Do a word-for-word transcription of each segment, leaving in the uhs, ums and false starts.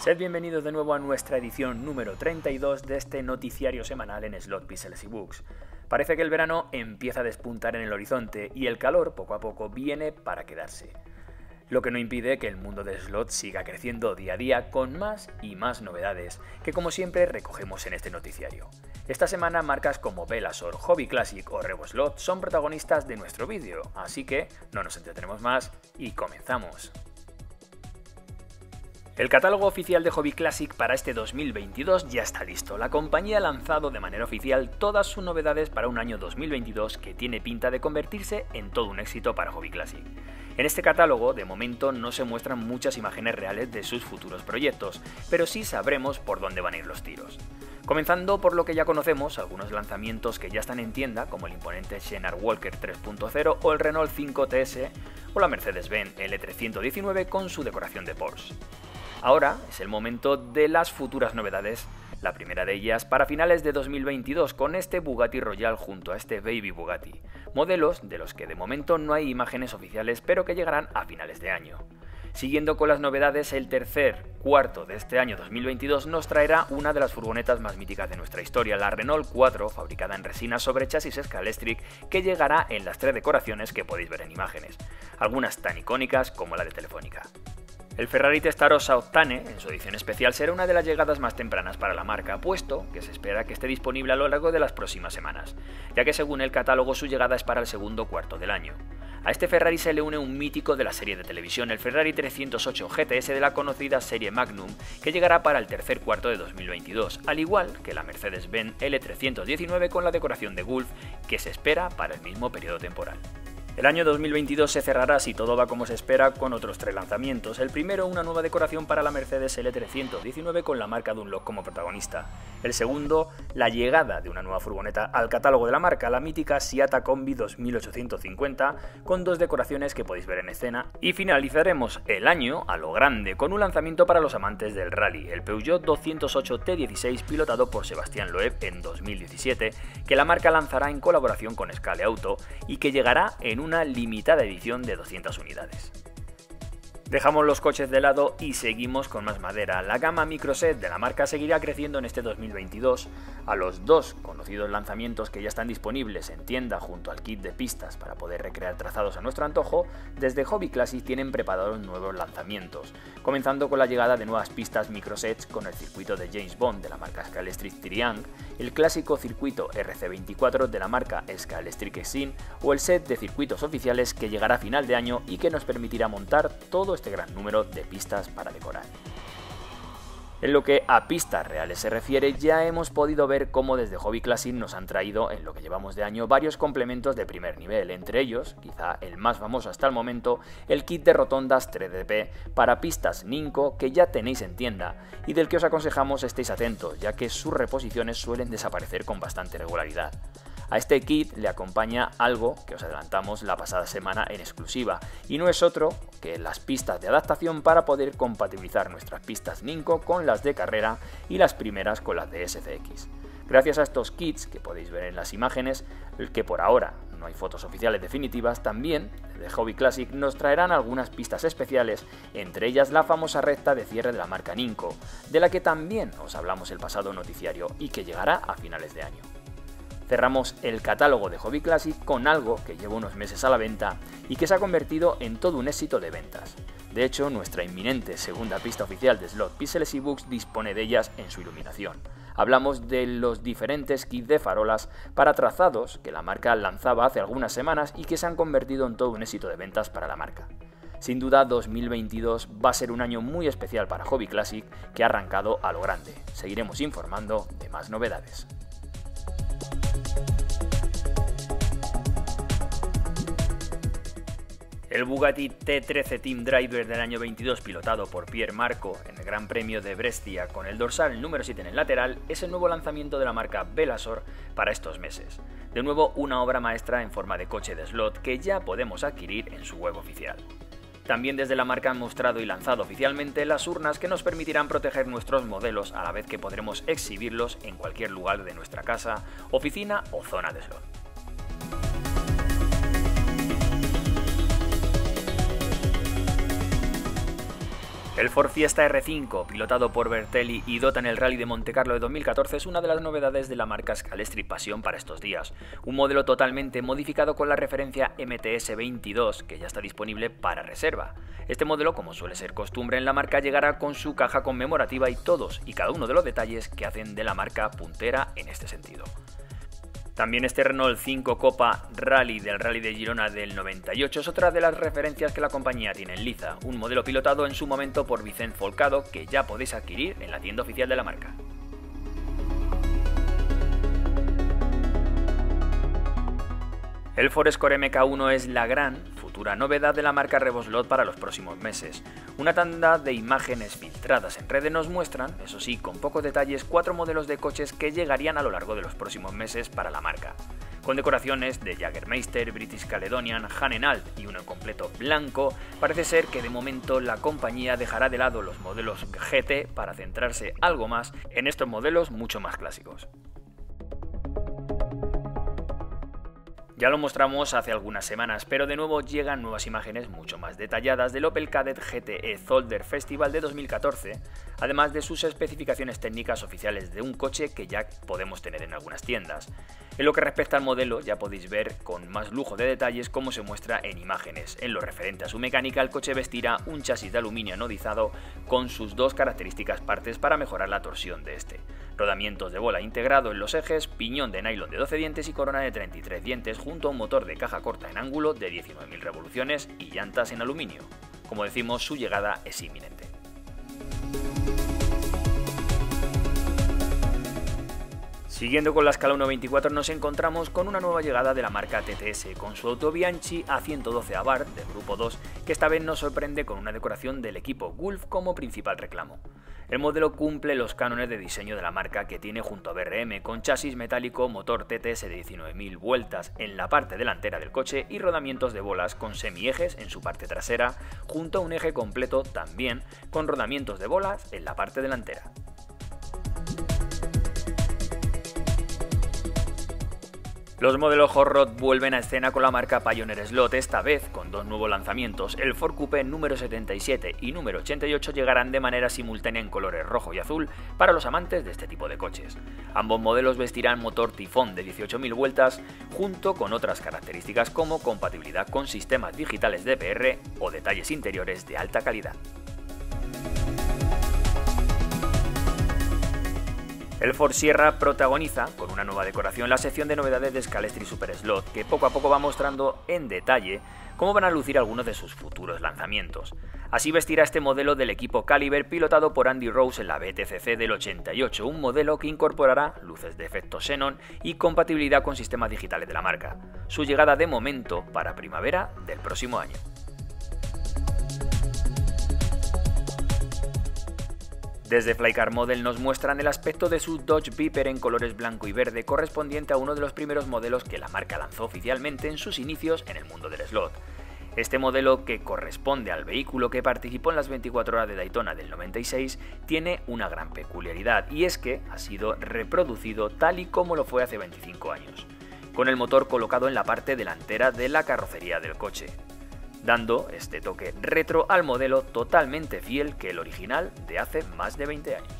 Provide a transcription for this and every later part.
Sed bienvenidos de nuevo a nuestra edición número treinta y dos de este noticiario semanal en Slot Pixels y Books. Parece que el verano empieza a despuntar en el horizonte y el calor poco a poco viene para quedarse. Lo que no impide que el mundo de Slot siga creciendo día a día con más y más novedades, que como siempre recogemos en este noticiario. Esta semana marcas como Velasor, Hobby Classic o RevoSlot son protagonistas de nuestro vídeo, así que no nos entretenemos más y comenzamos. El catálogo oficial de Hobby Classic para este dos mil veintidós ya está listo. La compañía ha lanzado de manera oficial todas sus novedades para un año dos mil veintidós que tiene pinta de convertirse en todo un éxito para Hobby Classic. En este catálogo, de momento, no se muestran muchas imágenes reales de sus futuros proyectos, pero sí sabremos por dónde van a ir los tiros. Comenzando por lo que ya conocemos, algunos lanzamientos que ya están en tienda, como el imponente Sheenar Walker tres punto cero o el Renault cinco T S o la Mercedes-Benz L trescientos diecinueve con su decoración de Porsche. Ahora es el momento de las futuras novedades, la primera de ellas para finales de dos mil veintidós con este Bugatti Royale junto a este Baby Bugatti, modelos de los que de momento no hay imágenes oficiales pero que llegarán a finales de año. Siguiendo con las novedades, el tercer cuarto de este año dos mil veintidós nos traerá una de las furgonetas más míticas de nuestra historia, la Renault cuatro, fabricada en resina sobre chasis Scalextric, que llegará en las tres decoraciones que podéis ver en imágenes, algunas tan icónicas como la de Telefónica. El Ferrari Testarossa Octane, en su edición especial, será una de las llegadas más tempranas para la marca, puesto que se espera que esté disponible a lo largo de las próximas semanas, ya que según el catálogo su llegada es para el segundo cuarto del año. A este Ferrari se le une un mítico de la serie de televisión, el Ferrari trescientos ocho G T S de la conocida serie Magnum, que llegará para el tercer cuarto de dos mil veintidós, al igual que la Mercedes-Benz L trescientos diecinueve con la decoración de Gulf, que se espera para el mismo periodo temporal. El año dos mil veintidós se cerrará, si todo va como se espera, con otros tres lanzamientos. El primero, una nueva decoración para la Mercedes L trescientos diecinueve con la marca Dunlop como protagonista. El segundo, la llegada de una nueva furgoneta al catálogo de la marca, la mítica Siata Combi dos mil ochocientos cincuenta, con dos decoraciones que podéis ver en escena. Y finalizaremos el año a lo grande, con un lanzamiento para los amantes del rally, el Peugeot doscientos ocho T dieciséis pilotado por Sebastián Loeb en dos mil diecisiete, que la marca lanzará en colaboración con Scale Auto y que llegará en una limitada edición de doscientas unidades. Dejamos los coches de lado y seguimos con más madera. La gama Microset de la marca seguirá creciendo en este dos mil veintidós. A los dos conocidos lanzamientos que ya están disponibles en tienda junto al kit de pistas para poder recrear trazados a nuestro antojo, desde Hobby Classic tienen preparados nuevos lanzamientos, comenzando con la llegada de nuevas pistas Microsets con el circuito de James Bond de la marca Scalextric Triangle, el clásico circuito R C veinticuatro de la marca Scalextric Exin o el set de circuitos oficiales que llegará a final de año y que nos permitirá montar todo este gran número de pistas para decorar. En lo que a pistas reales se refiere, ya hemos podido ver cómo desde Hobby Classic nos han traído, en lo que llevamos de año, varios complementos de primer nivel, entre ellos, quizá el más famoso hasta el momento, el kit de rotondas tres D P para pistas Ninco que ya tenéis en tienda y del que os aconsejamos estéis atentos, ya que sus reposiciones suelen desaparecer con bastante regularidad. A este kit le acompaña algo que os adelantamos la pasada semana en exclusiva, y no es otro que las pistas de adaptación para poder compatibilizar nuestras pistas Ninco con las de carrera y las primeras con las de S C X. Gracias a estos kits, que podéis ver en las imágenes, que por ahora no hay fotos oficiales definitivas, también de Hobby Classic nos traerán algunas pistas especiales, entre ellas la famosa recta de cierre de la marca Ninco, de la que también os hablamos el pasado noticiario y que llegará a finales de año. Cerramos el catálogo de Hobby Classic con algo que lleva unos meses a la venta y que se ha convertido en todo un éxito de ventas. De hecho, nuestra inminente segunda pista oficial de Slot Pixels y Books dispone de ellas en su iluminación. Hablamos de los diferentes kits de farolas para trazados que la marca lanzaba hace algunas semanas y que se han convertido en todo un éxito de ventas para la marca. Sin duda, dos mil veintidós va a ser un año muy especial para Hobby Classic, que ha arrancado a lo grande. Seguiremos informando de más novedades. El Bugatti T trece Team Driver del año veintidós, pilotado por Pierre Marco en el Gran Premio de Brescia con el dorsal número siete en el lateral, es el nuevo lanzamiento de la marca Velasor para estos meses. De nuevo, una obra maestra en forma de coche de slot que ya podemos adquirir en su web oficial. También desde la marca han mostrado y lanzado oficialmente las urnas que nos permitirán proteger nuestros modelos a la vez que podremos exhibirlos en cualquier lugar de nuestra casa, oficina o zona de slot. El Ford Fiesta R cinco, pilotado por Bertelli y dota en el Rally de Montecarlo de dos mil catorce, es una de las novedades de la marca Scalestri Passion para estos días. Un modelo totalmente modificado con la referencia M T S veintidós, que ya está disponible para reserva. Este modelo, como suele ser costumbre en la marca, llegará con su caja conmemorativa y todos y cada uno de los detalles que hacen de la marca puntera en este sentido. También este Renault cinco Copa Rally del Rally de Girona del noventa y ocho es otra de las referencias que la compañía tiene en liza, un modelo pilotado en su momento por Vicent Folcado que ya podéis adquirir en la tienda oficial de la marca. El Ford Escort M K uno es la gran futura novedad de la marca Revoslot para los próximos meses. Una tanda de imágenes filtradas en redes nos muestran, eso sí, con pocos detalles, cuatro modelos de coches que llegarían a lo largo de los próximos meses para la marca. Con decoraciones de Jagermeister, British Caledonian, Hanem Alt y uno en completo blanco, parece ser que de momento la compañía dejará de lado los modelos G T para centrarse algo más en estos modelos mucho más clásicos. Ya lo mostramos hace algunas semanas, pero de nuevo llegan nuevas imágenes mucho más detalladas del Opel Kadett G T E Zolder Festival de dos mil catorce, además de sus especificaciones técnicas oficiales de un coche que ya podemos tener en algunas tiendas. En lo que respecta al modelo, ya podéis ver con más lujo de detalles cómo se muestra en imágenes. En lo referente a su mecánica, el coche vestirá un chasis de aluminio anodizado con sus dos características partes para mejorar la torsión de este. Rodamientos de bola integrado en los ejes, piñón de nylon de doce dientes y corona de treinta y tres dientes junto a un motor de caja corta en ángulo de diecinueve mil revoluciones y llantas en aluminio. Como decimos, su llegada es inminente. Siguiendo con la escala uno veinticuatro nos encontramos con una nueva llegada de la marca T T S, con su auto Bianchi A ciento doce Abarth del Grupo dos, que esta vez nos sorprende con una decoración del equipo Gulf como principal reclamo. El modelo cumple los cánones de diseño de la marca que tiene junto a B R M, con chasis metálico, motor T T S de diecinueve mil vueltas en la parte delantera del coche y rodamientos de bolas con semiejes en su parte trasera, junto a un eje completo también con rodamientos de bolas en la parte delantera. Los modelos Hot Rod vuelven a escena con la marca Pioneer Slot, esta vez con dos nuevos lanzamientos. El Ford Coupé número setenta y siete y número ochenta y ocho llegarán de manera simultánea en colores rojo y azul para los amantes de este tipo de coches. Ambos modelos vestirán motor tifón de dieciocho mil vueltas, junto con otras características como compatibilidad con sistemas digitales D P R o detalles interiores de alta calidad. El Ford Sierra protagoniza, con una nueva decoración, la sección de novedades de Scalestri Super Slot, que poco a poco va mostrando en detalle cómo van a lucir algunos de sus futuros lanzamientos. Así vestirá este modelo del equipo Caliber pilotado por Andy Rose en la B T C C del ochenta y ocho, un modelo que incorporará luces de efecto xenón y compatibilidad con sistemas digitales de la marca. Su llegada de momento para primavera del próximo año. Desde Flycar Model nos muestran el aspecto de su Dodge Viper en colores blanco y verde, correspondiente a uno de los primeros modelos que la marca lanzó oficialmente en sus inicios en el mundo del slot. Este modelo, que corresponde al vehículo que participó en las veinticuatro horas de Daytona del noventa y seis, tiene una gran peculiaridad, y es que ha sido reproducido tal y como lo fue hace veinticinco años, con el motor colocado en la parte delantera de la carrocería del coche, dando este toque retro al modelo totalmente fiel que el original de hace más de veinte años.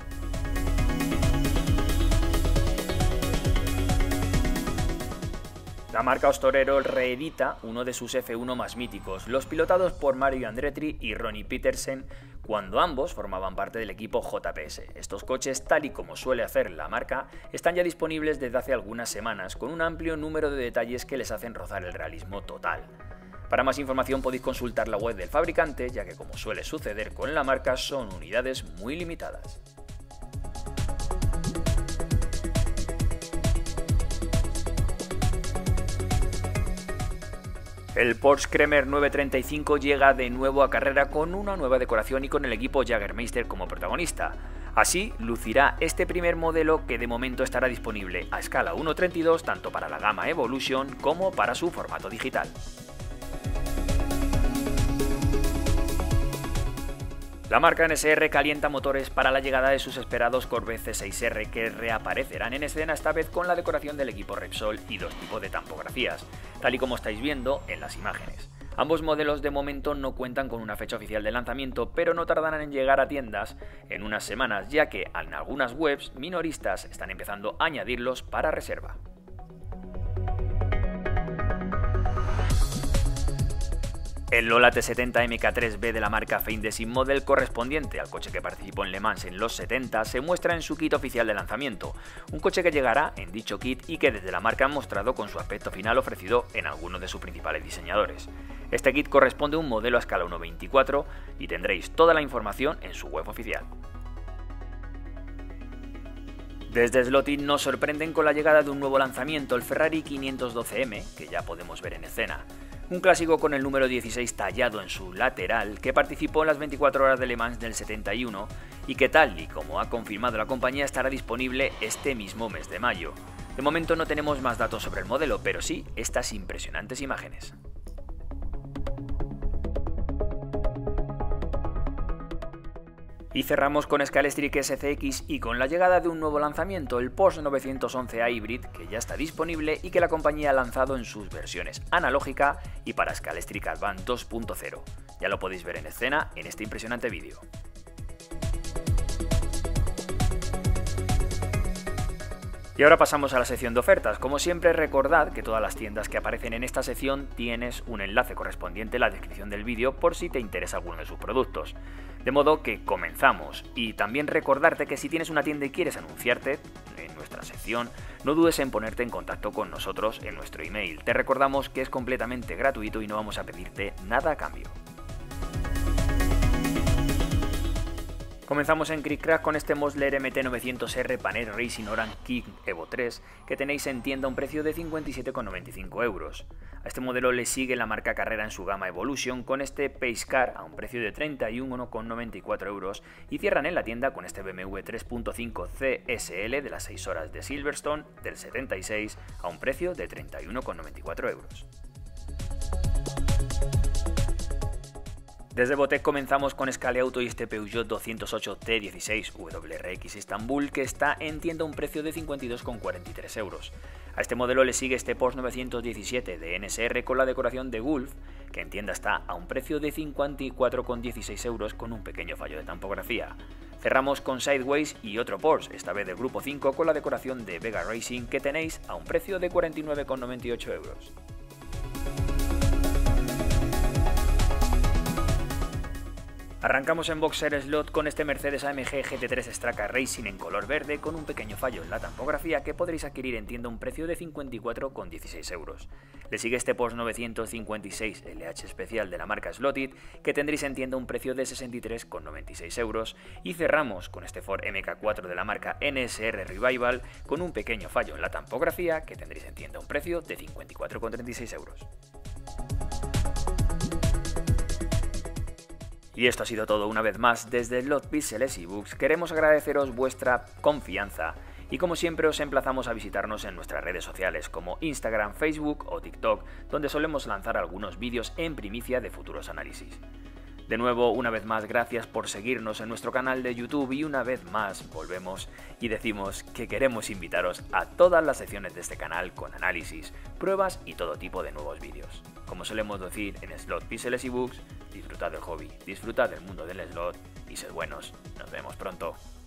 La marca Ostorero reedita uno de sus F uno más míticos, los pilotados por Mario Andretti y Ronnie Petersen, cuando ambos formaban parte del equipo J P S. Estos coches, tal y como suele hacer la marca, están ya disponibles desde hace algunas semanas, con un amplio número de detalles que les hacen rozar el realismo total. Para más información podéis consultar la web del fabricante, ya que, como suele suceder con la marca, son unidades muy limitadas. El Porsche Kremer nueve treinta y cinco llega de nuevo a carrera con una nueva decoración y con el equipo Jagermeister como protagonista. Así lucirá este primer modelo, que de momento estará disponible a escala uno treinta y dos tanto para la gama Evolution como para su formato digital. La marca N S R calienta motores para la llegada de sus esperados Corvette C seis R, que reaparecerán en escena esta vez con la decoración del equipo Repsol y dos tipos de tampografías, tal y como estáis viendo en las imágenes. Ambos modelos de momento no cuentan con una fecha oficial de lanzamiento, pero no tardarán en llegar a tiendas en unas semanas, ya que en algunas webs minoristas están empezando a añadirlos para reserva. El Lola T setenta M K tres B de la marca Feindesig Model, correspondiente al coche que participó en Le Mans en los setenta, se muestra en su kit oficial de lanzamiento, un coche que llegará en dicho kit y que desde la marca han mostrado con su aspecto final ofrecido en algunos de sus principales diseñadores. Este kit corresponde a un modelo a escala uno veinticuatro y tendréis toda la información en su web oficial. Desde Slotted nos sorprenden con la llegada de un nuevo lanzamiento, el Ferrari quinientos doce M, que ya podemos ver en escena. Un clásico con el número dieciséis tallado en su lateral, que participó en las veinticuatro horas de Le Mans del setenta y uno y que, tal y como ha confirmado la compañía, estará disponible este mismo mes de mayo. De momento no tenemos más datos sobre el modelo, pero sí estas impresionantes imágenes. Y cerramos con Scalextric S C X y con la llegada de un nuevo lanzamiento, el Porsche novecientos once Hybrid, que ya está disponible y que la compañía ha lanzado en sus versiones analógica y para Scalextric Advance dos punto cero. Ya lo podéis ver en escena en este impresionante vídeo. Y ahora pasamos a la sección de ofertas. Como siempre, recordad que todas las tiendas que aparecen en esta sección tienes un enlace correspondiente en la descripción del vídeo por si te interesa alguno de sus productos. De modo que comenzamos. Y también recordarte que si tienes una tienda y quieres anunciarte en nuestra sección, no dudes en ponerte en contacto con nosotros en nuestro email. Te recordamos que es completamente gratuito y no vamos a pedirte nada a cambio. Comenzamos en ClickCrack con este Mosler M T novecientos R Panel Racing Orange King Evo tres que tenéis en tienda a un precio de cincuenta y siete con noventa y cinco euros. A este modelo le sigue la marca Carrera en su gama Evolution con este Pace Car a un precio de treinta y uno con noventa y cuatro euros y cierran en la tienda con este B M W tres punto cinco C S L de las seis horas de Silverstone del setenta y seis a un precio de treinta y uno con noventa y cuatro euros. Desde Botec comenzamos con Scale Auto y este Peugeot doscientos ocho T dieciséis W R X Istanbul, que está en tienda a un precio de cincuenta y dos con cuarenta y tres euros. A este modelo le sigue este Porsche novecientos diecisiete de N S R con la decoración de Gulf, que en tienda está a un precio de cincuenta y cuatro con dieciséis euros con un pequeño fallo de tampografía. Cerramos con Sideways y otro Porsche, esta vez del Grupo cinco con la decoración de Vega Racing, que tenéis a un precio de cuarenta y nueve con noventa y ocho euros. Arrancamos en Boxer Slot con este Mercedes A M G G T tres Straka Racing en color verde con un pequeño fallo en la tampografía que podréis adquirir en tienda a un precio de cincuenta y cuatro con dieciséis euros. Le sigue este Porsche novecientos cincuenta y seis L H especial de la marca Slotted que tendréis en tienda a un precio de sesenta y tres con noventa y seis euros y cerramos con este Ford M K cuatro de la marca N S R Revival con un pequeño fallo en la tampografía que tendréis en tienda a un precio de cincuenta y cuatro con treinta y seis euros. Y esto ha sido todo una vez más desde Slot Pixels eBooks. Queremos agradeceros vuestra confianza y como siempre os emplazamos a visitarnos en nuestras redes sociales como Instagram, Facebook o TikTok, donde solemos lanzar algunos vídeos en primicia de futuros análisis. De nuevo, una vez más, gracias por seguirnos en nuestro canal de YouTube y una vez más volvemos y decimos que queremos invitaros a todas las secciones de este canal con análisis, pruebas y todo tipo de nuevos vídeos. Como solemos decir en Slot Pixels eBooks, disfrutad del hobby, disfrutad del mundo del slot y sed buenos. Nos vemos pronto.